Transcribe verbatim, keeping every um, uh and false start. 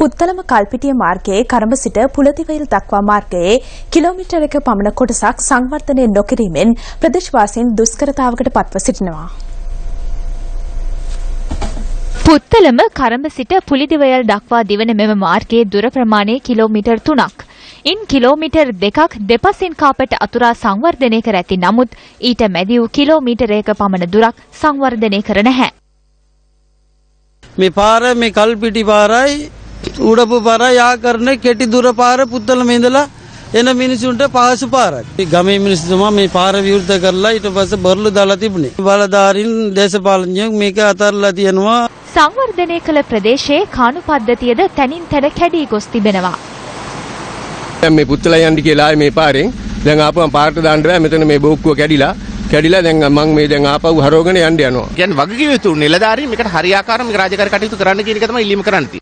පුත්තලම කල්පිටිය මාර්ගයේ කරඹ සිට පුලතිවයිල් දක්වා මාර්ගයේ කිලෝමීටර් එක පමණ කොටසක් සංවර්ධනය නොකිරීමෙන් ප්‍රදේශවාසීන් දුෂ්කරතාවකට පත්ව සිටිනවා. පුත්තලම කරඹ සිට පුලිදිවයල් දක්වා දිවන මෙම මාර්ගයේ දුර ප්‍රමාණය කිලෝමීටර් තුනක්. ඉන් කිලෝමීටර් දෙකක් දෙපසින් කාපට අතුරා සංවර්ධනය කර ඇති නමුත් ඊට මැදි වූ කිලෝමීටරයක පමණ දුරක් සංවර්ධනය කර නැහැ. මේ පාර මේ කල්පිටි පාරයි උඩපු පාරයි යා කරන්නේ කෙටි දුර පාර පුත්තලම ඉඳලා එන මිනිසුන්ට පහසු පාරක්. මේ ගමේ මිනිස්සුම මේ පාර විවෘත කරලා ඊට පස්සේ බර්ලු දාලා තිබුණේ. බලධාරීන් දේශපාලනඥයෝ මේක අතහැරලා තියෙනවා. සංවර්ධනය කළ ප්‍රදේශයේ කාණු පද්ධතියද තනින් තැන කැඩී ගොස් තිබෙනවා. දැන් මේ පුත්තල යන්න කියලා ආයේ මේ පාරෙන් දැන් ආපුවම පාරට දාන්න බෑ මෙතන මේ බෝක්කුව කැඩිලා කැඩිලා දැන් මම මේ දැන් ආපහු හරවගෙන යන්න යනවා. කියන්නේ වගකීම් යුතු නිලධාරීන් මේකට හරියාකාරව මේක රාජකාරී කටයුතු කරන්න කියන එක තමයි ඉල්ලීම කරන්නේ.